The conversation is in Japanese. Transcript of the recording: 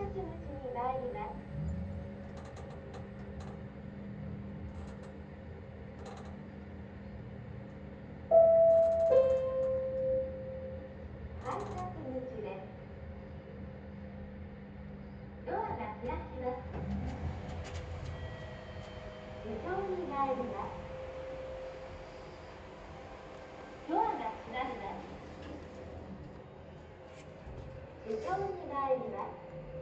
口に参ります。改札口です。ドアが開きます。手錠に参ります。ドアが閉まります。手錠に参ります。